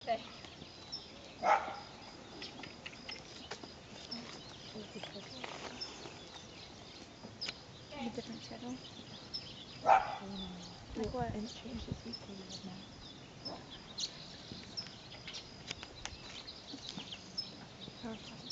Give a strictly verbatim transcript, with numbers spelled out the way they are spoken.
There. A different schedule? Like what? And it changed this week, so we have now. Power processor.